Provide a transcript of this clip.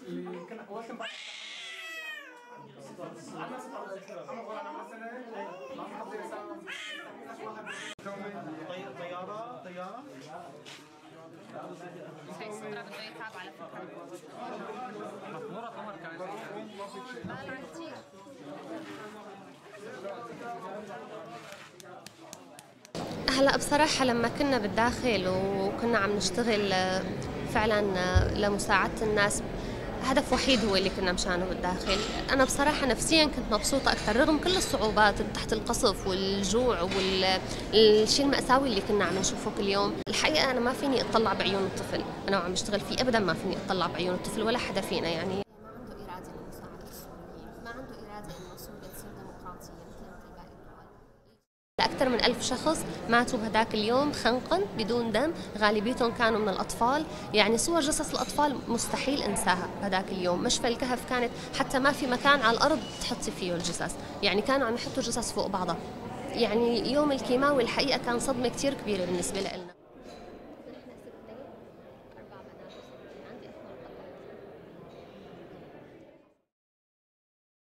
طيارة هي الصدرة بده يتعب على فكرة. مخمورة قمر كانت هلا بصراحة لما كنا بالداخل وكنا عم نشتغل فعلا لمساعدة الناس، هدف وحيد هو اللي كنا مشانه بالداخل. أنا بصراحة نفسيا كنت مبسوطة أكثر رغم كل الصعوبات تحت القصف والجوع والشيء المأساوي اللي كنا عم نشوفه كل يوم. الحقيقة أنا ما فيني أطلع بعيون الطفل، أنا وعم بشتغل فيه أبدا ما فيني أطلع بعيون الطفل ولا حدا فينا. يعني ما عنده إرادة لمساعدة السوريين، ما عنده إرادة إنه سوريا تصير ديمقراطية مثل باقي الدول. أكثر من 1000 شخص ماتوا بهداك اليوم خنقا بدون دم، غالبيتهم كانوا من الأطفال. يعني صور جثث الأطفال مستحيل انساها بهداك اليوم. مشفى الكهف كانت حتى ما في مكان على الأرض تحطي فيه الجثث، يعني كانوا عم يحطوا جثث فوق بعضها. يعني يوم الكيماوي الحقيقة كان صدمة كتير كبيرة بالنسبة لنا.